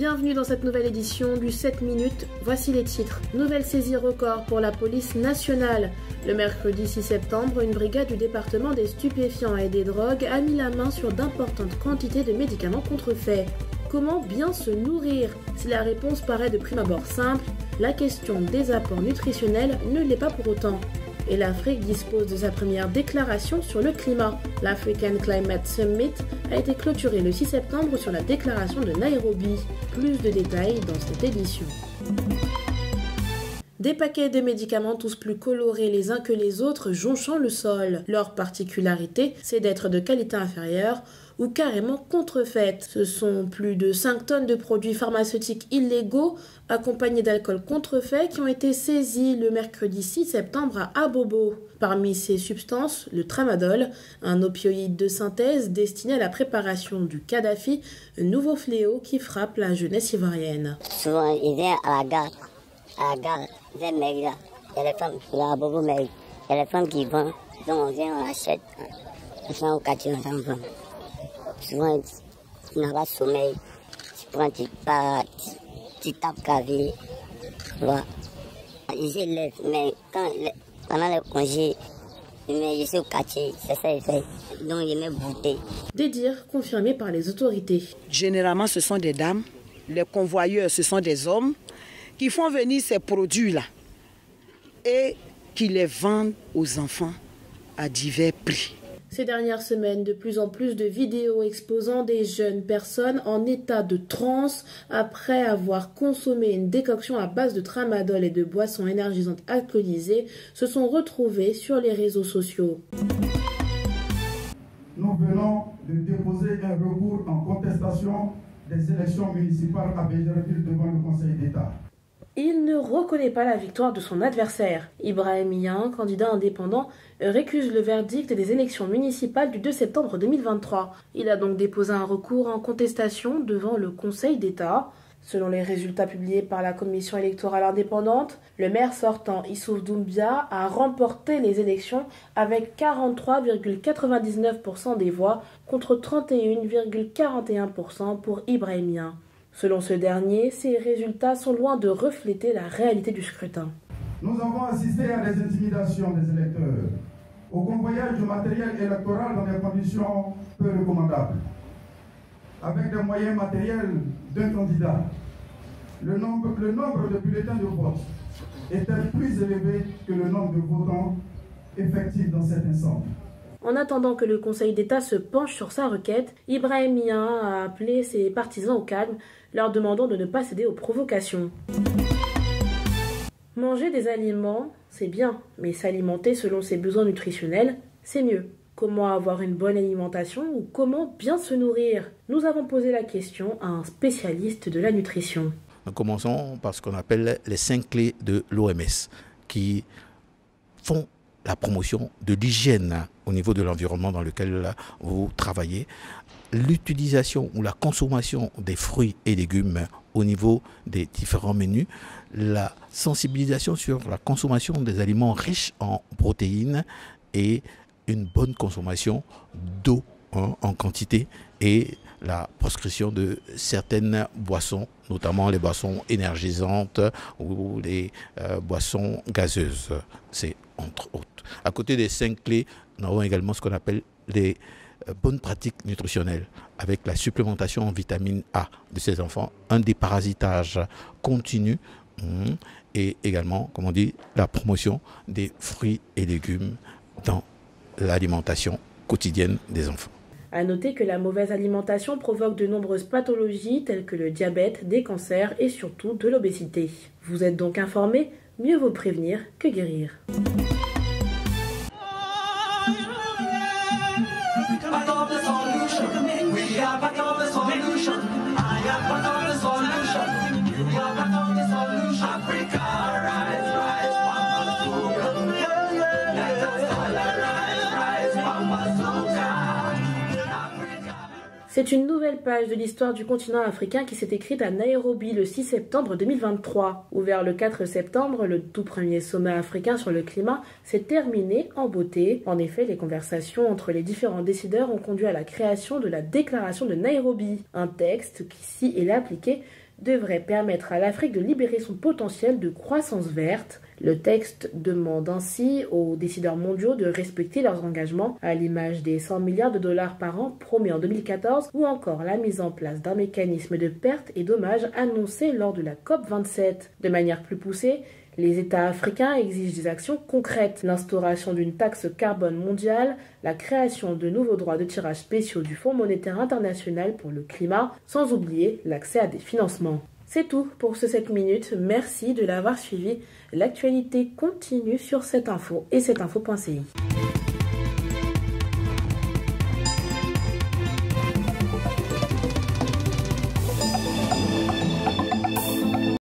Bienvenue dans cette nouvelle édition du 7 minutes. Voici les titres. Nouvelle saisie record pour la police nationale. Le mercredi 6 septembre, une brigade du département des stupéfiants et des drogues a mis la main sur d'importantes quantités de médicaments contrefaits. Comment bien se nourrir? Si la réponse paraît de prime abord simple, la question des apports nutritionnels ne l'est pas pour autant. Et l'Afrique dispose de sa première déclaration sur le climat. L'African Climate Summit a été clôturé le 6 septembre sur la déclaration de Nairobi. Plus de détails dans cette édition. Des paquets de médicaments tous plus colorés les uns que les autres jonchant le sol. Leur particularité, c'est d'être de qualité inférieure ou carrément contrefaite. Ce sont plus de 5 tonnes de produits pharmaceutiques illégaux accompagnés d'alcool contrefait qui ont été saisis le mercredi 6 septembre à Abobo. Parmi ces substances, le tramadol, un opioïde de synthèse destiné à la préparation du Kadhafi, un nouveau fléau qui frappe la jeunesse ivoirienne. Souvent, il vient à la gare, il y a les femmes, il y a Abobo, mais il y a les femmes qui vendent, donc on vient, on achète, on fait au quartier, on s'en vend. Souvent, tu n'as pas de sommeil, tu prends, tu tapes cavier, tu vois. J'élève, mais pendant les congés, je suis au quartier, c'est ça, donc je mets bouteille. Des dires confirmés par les autorités. Généralement, ce sont des dames, les convoyeurs, ce sont des hommes qui font venir ces produits-là et qui les vendent aux enfants à divers prix. Ces dernières semaines, de plus en plus de vidéos exposant des jeunes personnes en état de transe après avoir consommé une décoction à base de tramadol et de boissons énergisantes alcoolisées se sont retrouvées sur les réseaux sociaux. Nous venons de déposer un recours en contestation des élections municipales à Béjerville devant le Conseil d'État. Il ne reconnaît pas la victoire de son adversaire. Ibrahim Yan, candidat indépendant, récuse le verdict des élections municipales du 2 septembre 2023. Il a donc déposé un recours en contestation devant le Conseil d'État. Selon les résultats publiés par la commission électorale indépendante, le maire sortant Issouf Doumbia a remporté les élections avec 43,99% des voix contre 31,41% pour Ibrahim Yan. Selon ce dernier, ces résultats sont loin de refléter la réalité du scrutin. Nous avons assisté à des intimidations des électeurs, au convoyage du matériel électoral dans des conditions peu recommandables, avec des moyens matériels d'un candidat. Le nombre de bulletins de vote était plus élevé que le nombre de votants effectifs dans cet ensemble. En attendant que le Conseil d'État se penche sur sa requête, Ibrahim Yan a appelé ses partisans au calme, leur demandant de ne pas céder aux provocations. Manger des aliments, c'est bien, mais s'alimenter selon ses besoins nutritionnels, c'est mieux. Comment avoir une bonne alimentation ou comment bien se nourrir? Nous avons posé la question à un spécialiste de la nutrition. Nous commençons par ce qu'on appelle les 5 clés de l'OMS, qui font la promotion de l'hygiène au niveau de l'environnement dans lequel vous travaillez, l'utilisation ou la consommation des fruits et légumes au niveau des différents menus, la sensibilisation sur la consommation des aliments riches en protéines et une bonne consommation d'eau en quantité et la proscription de certaines boissons, notamment les boissons énergisantes ou les boissons gazeuses. C'est entre autres. À côté des 5 clés, nous avons également ce qu'on appelle les bonnes pratiques nutritionnelles avec la supplémentation en vitamine A de ces enfants, un déparasitage continu et également, comme on dit, la promotion des fruits et légumes dans l'alimentation quotidienne des enfants. À noter que la mauvaise alimentation provoque de nombreuses pathologies telles que le diabète, des cancers et surtout de l'obésité. Vous êtes donc informés, mieux vaut prévenir que guérir. C'est une nouvelle page de l'histoire du continent africain qui s'est écrite à Nairobi le 6 septembre 2023. Ouvert le 4 septembre, le tout premier sommet africain sur le climat s'est terminé en beauté. En effet, les conversations entre les différents décideurs ont conduit à la création de la déclaration de Nairobi, un texte qui, si il est appliqué, devrait permettre à l'Afrique de libérer son potentiel de croissance verte. Le texte demande ainsi aux décideurs mondiaux de respecter leurs engagements, à l'image des 100 milliards de dollars par an promis en 2014 ou encore la mise en place d'un mécanisme de pertes et dommages annoncé lors de la COP27. De manière plus poussée, les États africains exigent des actions concrètes, l'instauration d'une taxe carbone mondiale, la création de nouveaux droits de tirage spéciaux du Fonds monétaire international pour le climat, sans oublier l'accès à des financements. C'est tout pour ce 7 minutes. Merci de l'avoir suivi. L'actualité continue sur cette info et cetinfo.ci.